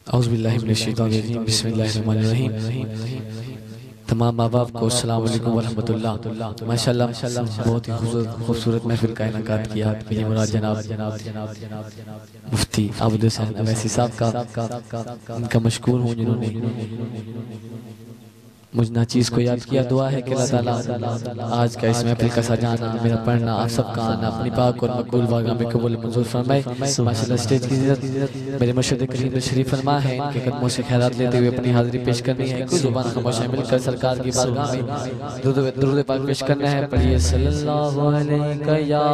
औज़ुबिल्लाहि मिनश्शैतानिर्रजीम बिस्मिल्लाहिर्रहमानिर्रहीम। तमाम माँ बाप को अस्सलाम वालेकुम वरहमतुल्लाह। माशाअल्लाह बहुत ही खूबसूरत महफिल का इनेकाद किया। मेरी मुराद जनाब मुफ्ती आबिद हुसैन अवैसी साहब का इनका मशकूर हूँ जिन्होंने मुझ नाचीज़ को याद किया। दुआ है कि अल्लाह ताला आज का इस महफिल का सजाना, मेरा पढ़ना, आप सबका आना अपनी पाक और मकबूल बारगाह में कबूल मंजूर फरमाए। माशाअल्लाह स्टेज की इज़्ज़त मेरे मुर्शिद करीम शरीफ फरमा है। इनके कदमों से खैरात लेते हुए अपनी हाज़िरी पेश करनी है। कुछ ज़ुबान खामोश मिलकर सरकार की बारगाह में दुरूद पाक पेश करना है। पढ़िए सल्लल्लाहु अलैहि या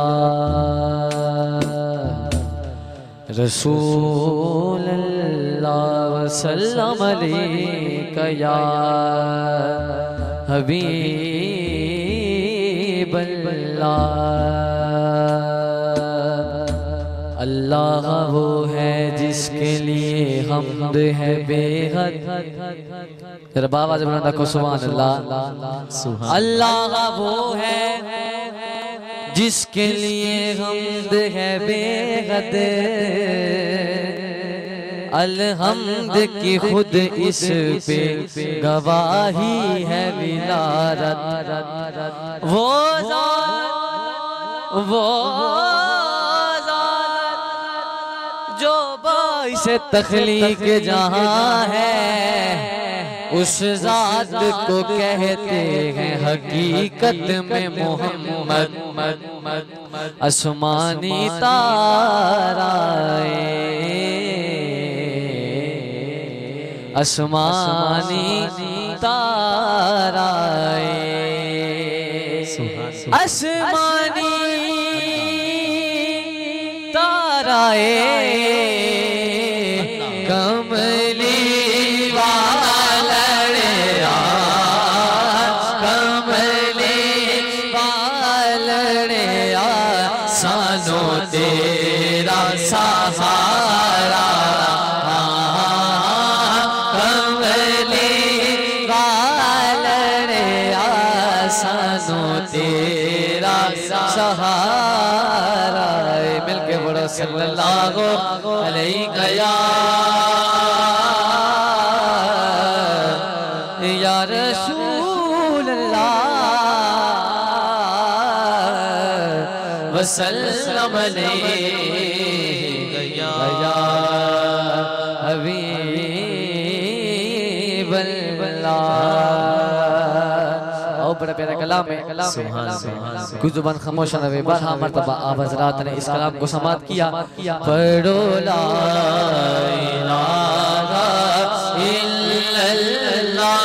रसूल अल्लाह वसल्लम अलैका या हबीब अल्लाह। अल्लाह वो है जिसके लिए हमद है बेहद। जरा बाबा जब बना को सुभान अल्लाह। अल्लाह वो है जिसके लिए हमद है बेहद। अलहम्द की खुद इस पे गवाही है विलारत। वो जो बाइस तख्लीक जहां है, उस जात को कहते हैं हकीकत में मोहम्मद। आसमानी ताराए, आसमानी ताराए, आसमानी ताराए कमली तेरा सहारा कमली वाले आसानो तेरा सहारा। मिलके बड़ो सल्लल्लाहु अलैहि या रसूल अल्लाह वसल्लम अलैका या हबीब अल्लाह। और बड़ा प्यारा कलाम है। कुछ जुबान खामोश न रहे। बारहा मर्तबा आप हज़रात ने इस कलाम को समाअत किया। पढ़ो ला इलाहा इल्लल्लाह।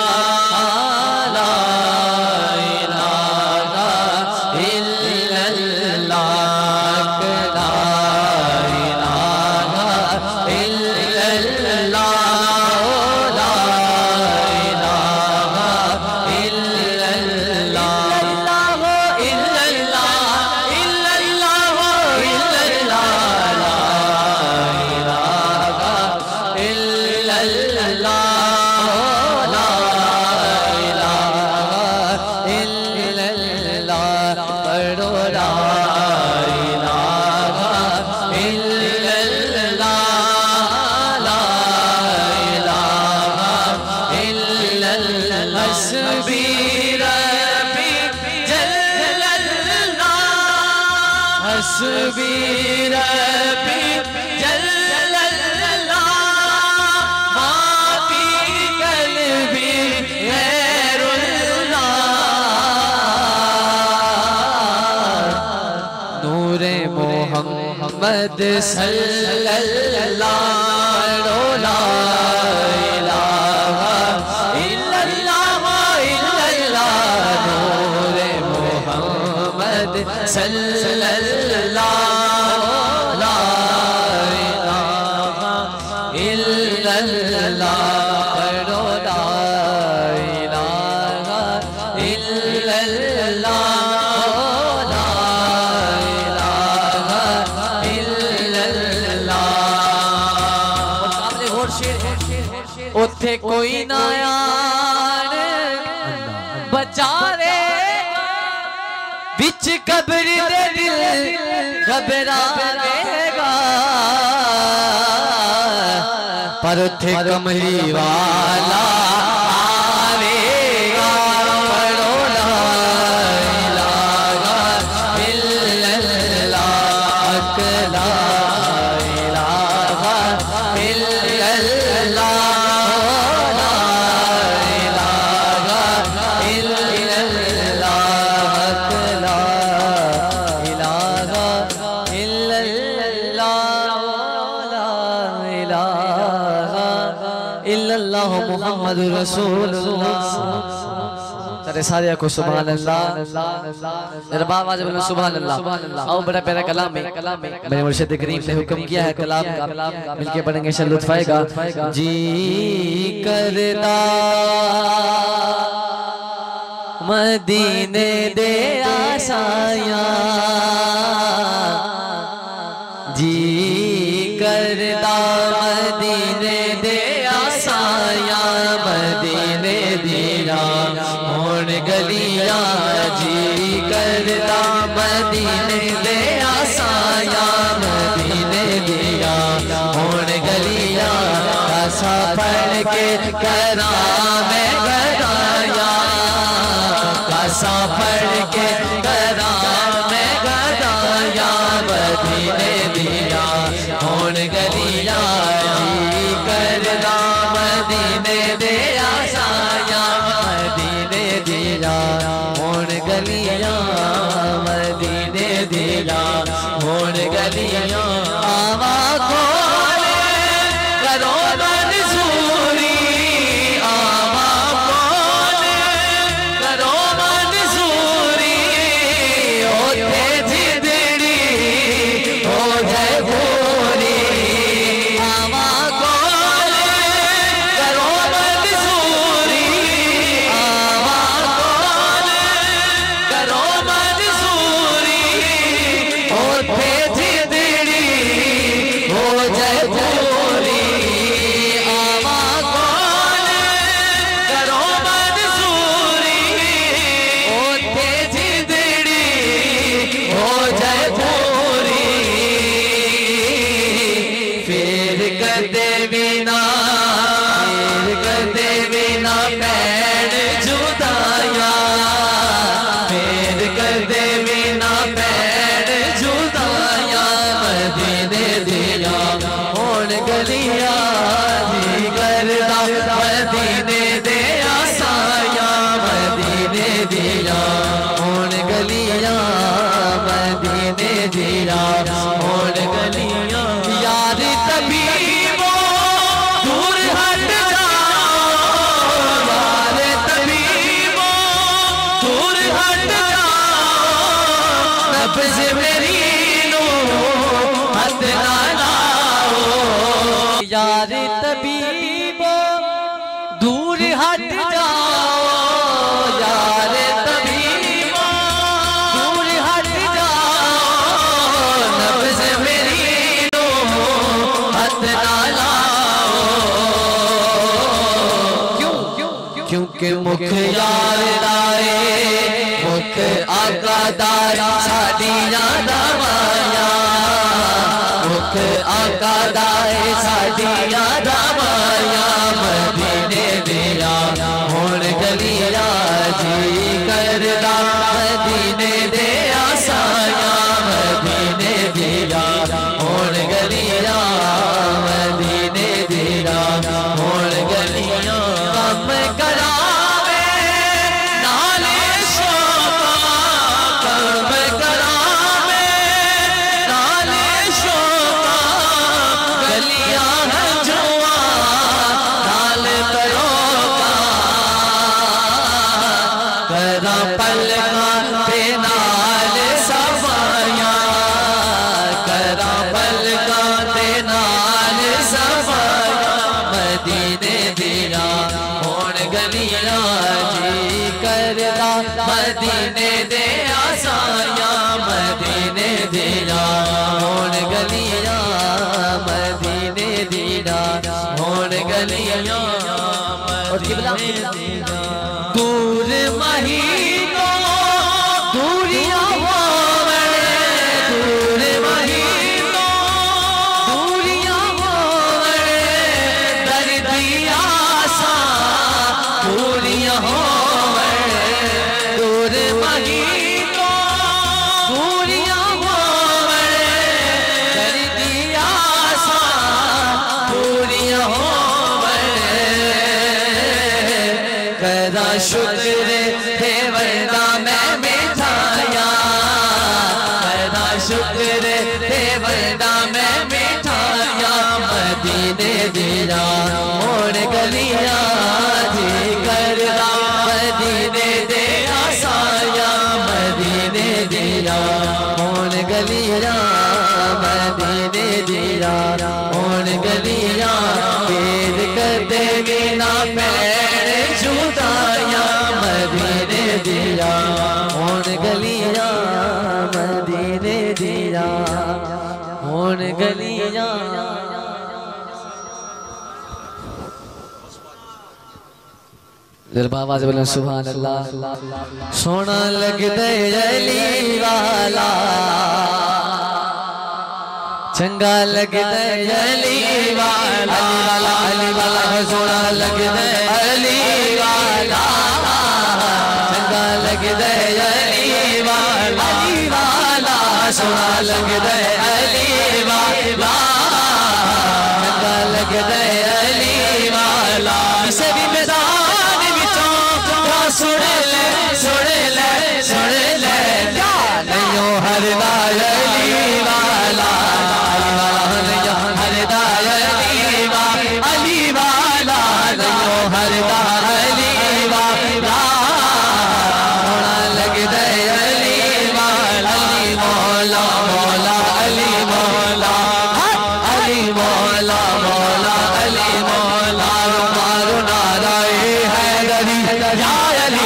हस्बी रब्बी जल्लल्लाह माफी कल्बी गैरुल्लाह। नूरे मोहम्मद सल्लल्लाहु ला इलाहा इल्लल्लाह इल्लल्लाह। नूरे मोहम्मद सल्लल्लाहु ला इलाहा इल्लल्लाह। पढ़ो ला इलाहा इल्लल्लाह ला इलाहा इल्लल्लाह। उथे कोई ना यार बचावे बिच कब्र दे दिल घबरावेगा। पर थे कमली वाला आवेगा पढ़ो ला इलाहा इल्लल्लाह ला इलाहा इल्लल्लाह ला इलाहा इल्लल्लाह ला इलाहा इल्लल्लाह मुहम्मदुर रसूलुल्लाह। तेरे सारे को सुभान अल्लाह। मेरा बाप आज बोले सुभान अल्लाह। आओ बड़ा प्यारा कलाम है, मेरे मुर्शिद करीम ने हुक्म किया है कलाम का, मिलके पढ़ेंगे इंशाअल्लाह लुत्फ आएगा। जी करदा मदीने दे आसाया, जी करदा मदीने दे आसाया, मदीने दिया होण गलिया, जी करदा मदीने दे आसाया, मदीने दिया होण गलिया, ऐसा पढ़ के करा मैं गदाया, ऐसा पढ़ के करा मैं गदाया, मदीने दिया होण गलिया, जी करदा मदीने दे आसाया, मदीने दिया होण गलिया, मदीने दिया होण गलिया, आवा कोले करो मंजूरी, आवा कोले करो मंजूरी, ओते जिदड़ी हो जाए पूरी, आवा कोले करो मंजूरी, आवा कोले करो मंजूरी, ओते जिदड़ी हो जाए पूरी, आवा कोले करो मंजूरी, ओते जिदड़ी हो जाए पूरी, फिर कदे बिना पैर जुदाया, फिर कदे बिना पैर जुदाया, मदीने दिया होण गलिया, जी करदा मदीने दे आसाया, मदीने दिया होण गलिया, मदीने दिया होण गलिया, यार तबीबो दूर हट जाओ, यार तबीबो दूर हट जाओ, नब्ज़ मेरी नो हाथ ना लाओ, यार तबीबो दूर हट जाओ, यार तबीबो दूर हट जाओ, नब्ज़ मेरी नो हाथ ना लाओ, क्योंकि मुख यार लाए, मुख आका दारा साडी याद आया, मुख आका दाए साडी याद आया, मदीने दिया होण गलिया, जी करदा मदीने दे आसाया, मदीने दिया होण गलिया, मदीने दिया होण गलिया, कम करावे नाले शोभा, कम करावे नाले शोभा, गलिया है जुआ नाल करोगा, करा पलका ते नाल सफाया, करा पलका ते नाल सफाया, मदीने दिया होण गलिया, जी करदा मदीने दे आसाया, मदीने दिया होण गलिया, मदीने दिया होण गलिया, मदीने दिया दूर महीनों दूरियां होवे, दूर महीनों दूरियां होवे, शुक्र है वरना मैं मिठाया, करना शुक्र है वरना मैं मिठाया, मदीने दिया मोड़ गलियां जी करदा, मदीने दे आसाया, मदीने दिया मोड़ गलियां, मदीने दिया मोड़ गलियां, भेद कर देगी ना पैर जुदाया, मदीने दिया मोड़ गलियां, मदीने दिया मोड़ गलियां। जरा आवाज़ बोलो सुभान अल्लाह। सोना लगदे अली वाला, चंगा लगदे अली वाला, अली वाला सोना लगदे अली वाला, चंगा लगदे अली वाला, अली वाला सोना लगदे अली वाला, चंगा लगदे अली वाला। किसे भी मैदान विचों सुन ले सुन ले सुन ले, नहीं हर अली वाला, हर अली वाला, नहीं हर अली वाला, सोना लगदे अली वाला, अली मौला मौला अली मौला, अली मौला मौला अली मौला, मारो नाराए हैदरी या अली,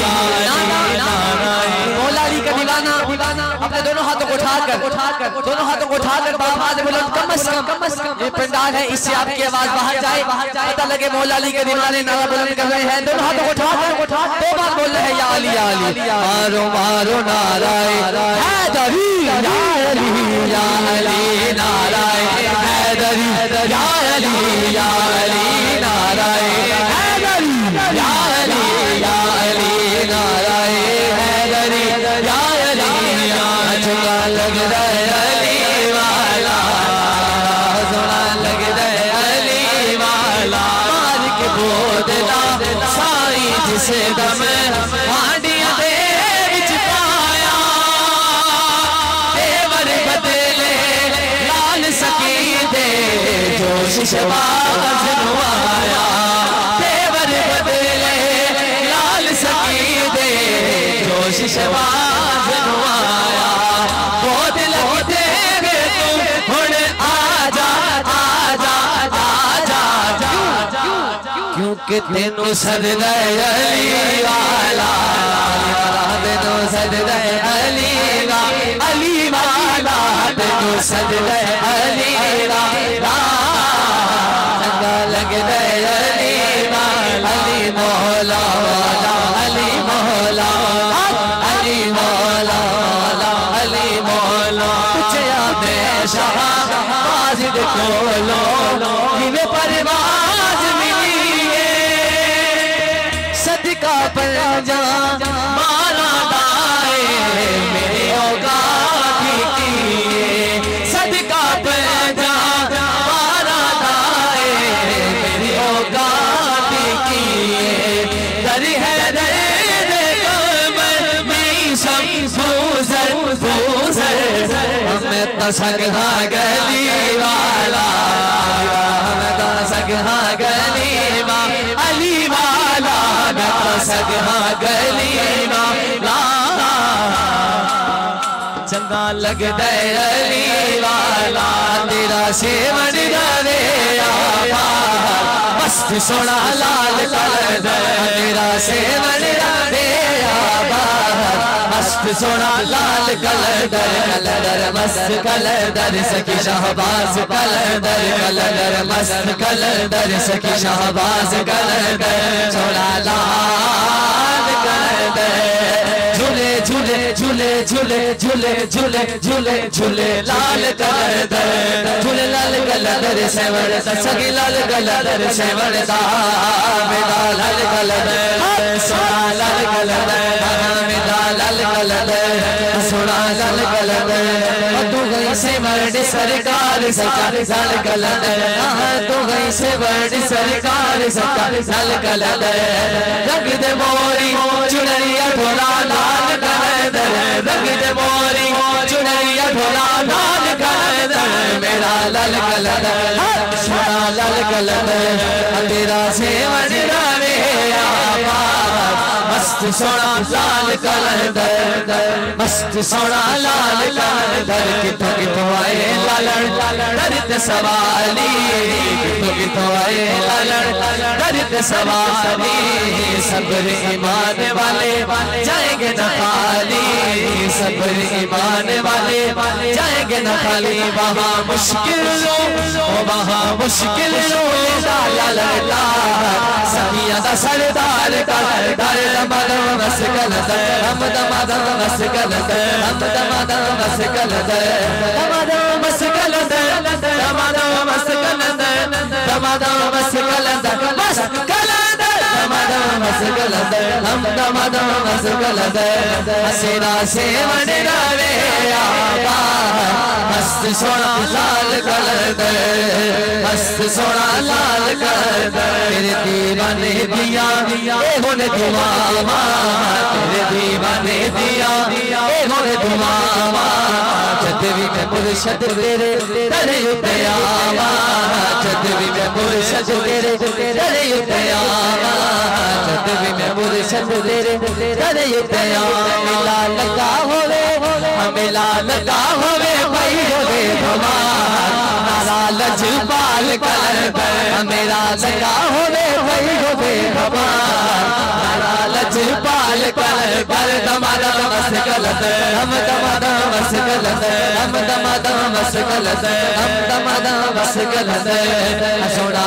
मौला अली का दीवाना अपने दोनों हाथों को उठाकर दोनों हाथों को उठाकर आवाज बुलंद कम से कम ये पंडाल है, इससे आपकी आवाज बाहर जाए, पता लगे मौला अली के दीवाने नारा बुलंद कर रहे हैं। दोनों हाथों को उठाकर दो बार बोल रहे हैं या अली या अली, मारो मारो नाराए हैदरी या अली या अली, नाराए हैदरी या अली या अली, नाराए हैदरी या अली या अली, नाराए हैदरी या अली, चंगा लगदा अली वाला, सोना लगदा अली वाला, मार के बोदला साई जिसे दम हांडियां दे विच पाया, देवर बदले लाल सकी दे जोश शबाज नवाया, देवर बदले लाल सकी दे जोश शबाज नवाया, बहुत लगते वे तुम हुण आजा आजा आजा, क्योंकि तेनू सजदा अली वाला, तेनू सजदा अली वाला, अली वाला तेनू सजदा अली वाला, चंगा लगदा अली वाला, अली मौला वाला, अली मौला अली मौला अली मौला, पूछया मैं शाहबाज कोलो जिवें परवाज मिली है, सदका पर जा मारा दाए मेरे औकात की, सदका पर जा मारा दाए मेरी औकात की, दर है दर मैं तो सगहा गली वाला, मैं तो सगहा गली वाला, अली वाला मैं तो सगहा गली वाला, चंगा लगदा अली वाला, तेरा सेवन रे आया मस्त सोना लाल कलर, तेरा सेवन रे आया मस्त सोना लाल कलर, कलर मस्त कलर सखी शहबाज कलर, कलर मस्त कलर सखी शहबाज कलर, सोना लाल कलर, झूले झूले झूले झूले झूले झूले झूले झूले लाल कलर, झूले लाल कलर सेवड़ सखी लाल कलर सेवड़ दा, मेरा लाल कलर सोना लाल कलर, मेरा लाल कलर सोना लाल कलर, तू गई गई से बड़ी सरकार सरकार साल कलंदर तू गई से बड़ी सरकार सरकार साल कलंदर रंग दे मोरी चुनरिया ढोला लाल कलंदर रंग दे मोरी चुनरिया ढोला लाल कलंदर मेरा लाल कलंदर सोना लाल कलंदर तेरा सेवन रे मस्त सोना लाल कलंदर मस्त सोना लाल कलंदर कितो कितो आए लालड़ दर्द सवाली कितो कितो आए लालड़ दर्द सवाली सब्र ईमान वाले जाएंगे न खाली सब्र ईमान वाले जाएंगे न खाली वहाँ मुश्किल लाला समिया दा सरदार कलंदर दमादम बस कलंदर हम दमादम बस कलंदर हम दमादम बस कलंदर दमादम बस कलंदर दमादम बस कलंदर दमादम बस कलंदर बस कलंदर दमादम बस कलंदर हम दमादम बस कलंदर हसीना सेवन रे आबा मस्त सोना लाल कलंदर मस्त सोना लाल कलंदर तेरे दीवाने दिया ए होने दुआवा तेरे दीवाने दिया ए होने दुआवा जदवी में मुर्शद तेरे तेरे उतयावा जदवी में मुर्शद तेरे तेरे उतयावा जदवी में मुर्शद तेरे तेरे उतयावा मिला लगा होवे हमें लाल का होवे भाई होवे नारा लजपाल कलंदर मेरा लगा होवे भाई होवे नारा लजपाल कलंदर दमादम बस कलंदर हम दमादम बस कलंदर हम दमादम बस कलंदर हम दमादम बस कलंदर सोना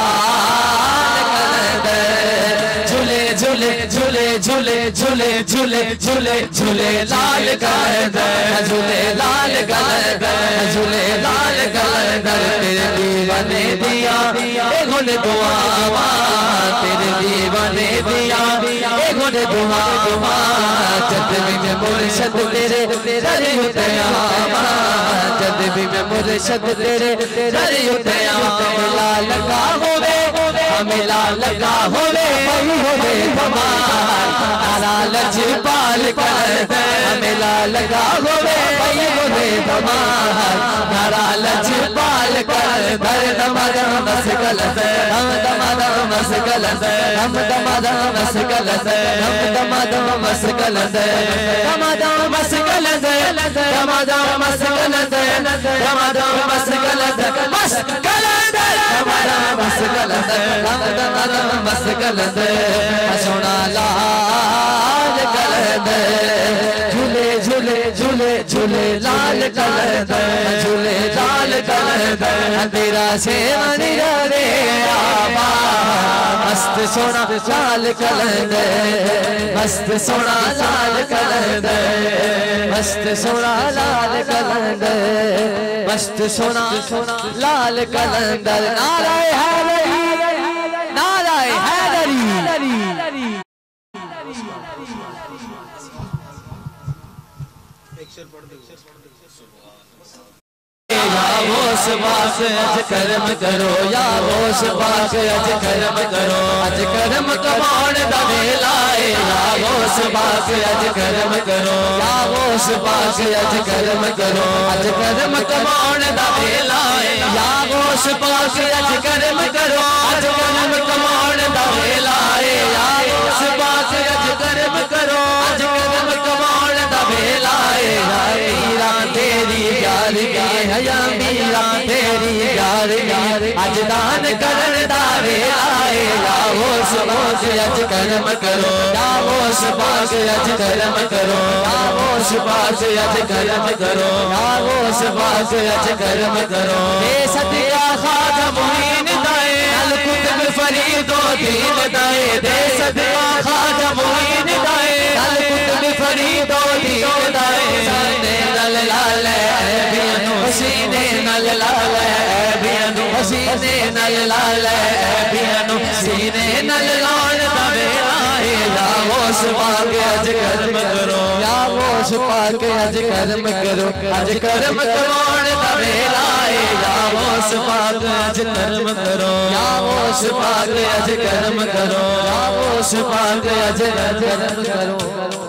लाल कलंदर झूले झूले झूले झूले झूले झूले झूले झूले लाल कलंदर झूले लाल कलंदर झूले लाल कलंदर तेरे दीवाने दिया ए गुन दुआवा तेरे दीवाने दिया ए गुन दुआवा जदवी में मुर्शद तेरे तेरे उतयावा जदवी में मुर्शद तेरे तेरे उतयावा मिला लगा होवे हमें लाल का होवे वही होवे नारा लजपाल कलंदर हमें लाल का होवे वही होवे नारा लजपाल कलंदर दमादम बस कलंदर हम दमादम बस कलंदर हम दमादम बस कलंदर हम दमादम बस कलंदर दमादम बस कलंदर दमादम बस कलंदर दमादम बस कलंदर बस कलंदर दमादम बस कलंदर हम दमादम बस कलंदर सोना लाल कलंदर झूले झूले झूले झूले लाल कलंदर झूले लाल कलंदर तेरा सेवन रे आबा मस्त सोना लाल कलंदर मस्त सोना लाल कलंदर मस्त सोना लाल कलंदर मस्त सोना लाल कलंदर नाराय हैदरी नाराय हैदरी होश बास अज कर्म करो या होश बास अज कर्म करो अज कर्म कमाण दा वेला है या होश बास अज कर्म करो या होश बास अज कर्म करो अज कर्म कमाण दा वेला है या होश बास अज कर्म करो अज कर्म कमाण दा वेला है या होश बास अज कर्म करो अज कर्म कमाण दा वेला है मीरा तेरी प्यार की हया मीरा तेरी प्यार की अज दान करन दा वेला है होश बास अज कर्म करो होश बास अज कर्म करो होश बास अज कर्म करो होश बास अज कर्म करो ए सदिया खाजा मुहीन दाए अल कुतुब फरीदो दीन दाए दे सदिया खाजा मुहीन दाए अल कुतुब फरीदो दीन दाए सीने नल लाल सीने नल लाल सीने नल लाल सीने नल लाल दवे आए होश गौस पाक अज कर्म करो, या गौस पाक अज कर्म करो, अज कर्म करवाने दा वेला है। या गौस पाक अज कर्म करो, या गौस पाक अज कर्म करो, या गौस पाक अज कर्म करो।